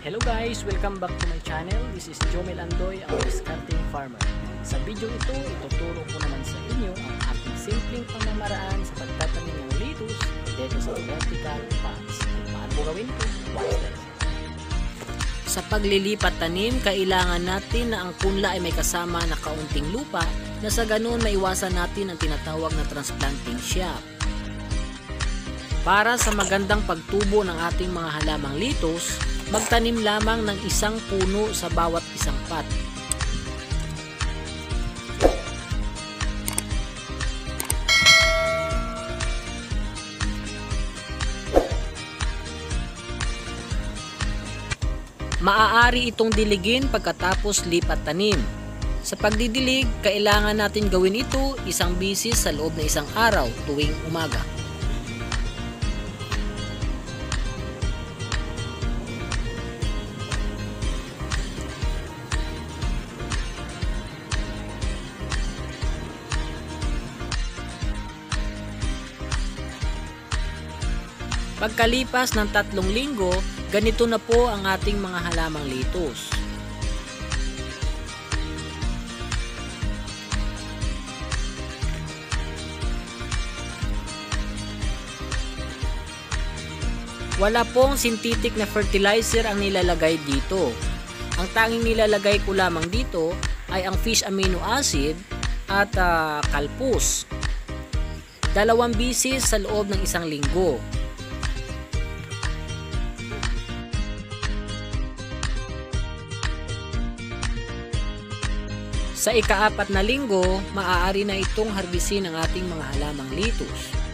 Hello guys! Welcome back to my channel. This is Jomil Andoy, ang discarding farmer. Sa video ito, ituturo ko naman sa inyo ang aking simpleng pamamaraan sa pagtatanim ng lettuce dito sa vertical pots. Kung paano po gawin ito? Watch this. Sa paglilipat tanim, kailangan natin na ang punla ay may kasama na kaunting lupa na sa ganun maiwasan natin ang tinatawag na transplanting shaft. Para sa magandang pagtubo ng ating mga halamang lettuce, magtanim lamang ng isang puno sa bawat isang pot. Maaari itong diligin pagkatapos lipat tanim. Sa pagdidilig, kailangan natin gawin ito isang bisis sa loob ng isang araw tuwing umaga. Pagkalipas ng 3 linggo, ganito na po ang ating mga halamang lettuce. Wala pong synthetic na fertilizer ang nilalagay dito. Ang tanging nilalagay ko lamang dito ay ang fish amino acid at kalpus. 2 bisis sa loob ng 1 linggo. Sa ika-4 na linggo, maaari na itong harbisin ng ating mga halamang lettuce.